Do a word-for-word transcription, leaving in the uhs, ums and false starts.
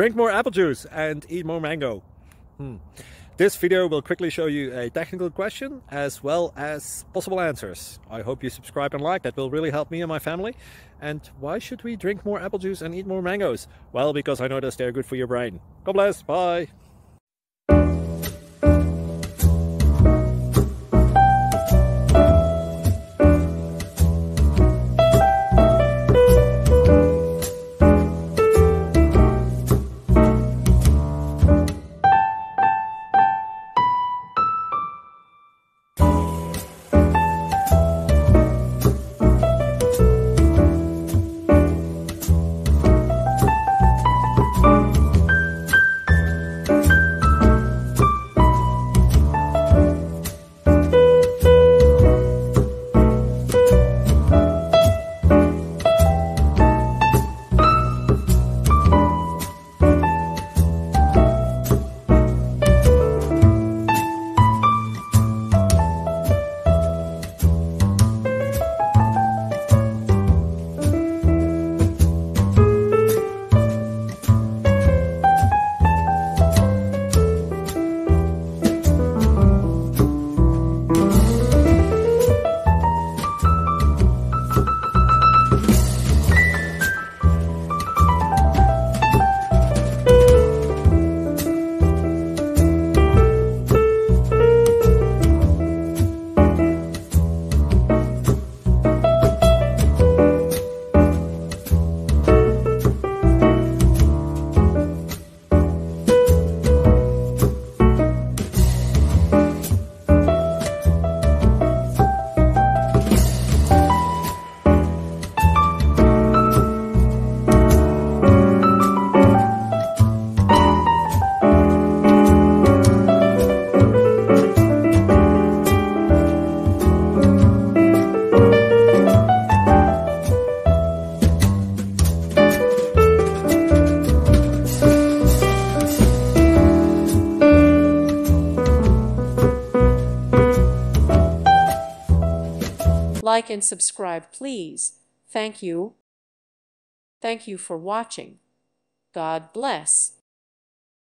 Drink more apple juice and eat more mango. Hmm. This video will quickly show you a technical question as well as possible answers. I hope you subscribe and like, that will really help me and my family. And why should we drink more apple juice and eat more mangoes? Well, because I noticed they're good for your brain. God bless, bye! Like and subscribe, please. Thank you. Thank you for watching. God bless.